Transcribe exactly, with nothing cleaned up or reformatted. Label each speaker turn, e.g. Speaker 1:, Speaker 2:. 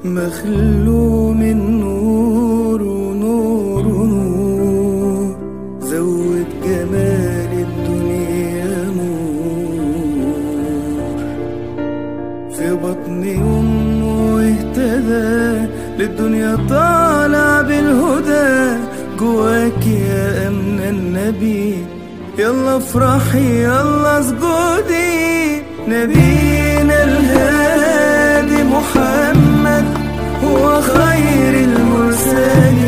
Speaker 1: مخلوق من نور ونور ونور، زود جمال الدنيا نور. في بطن أمه اهتدى للدنيا طالع بالهدى، جواك يا أمن النبي يلا افرحي يلا اسجدي. نبينا الهادي محمد هو خير المرسلين،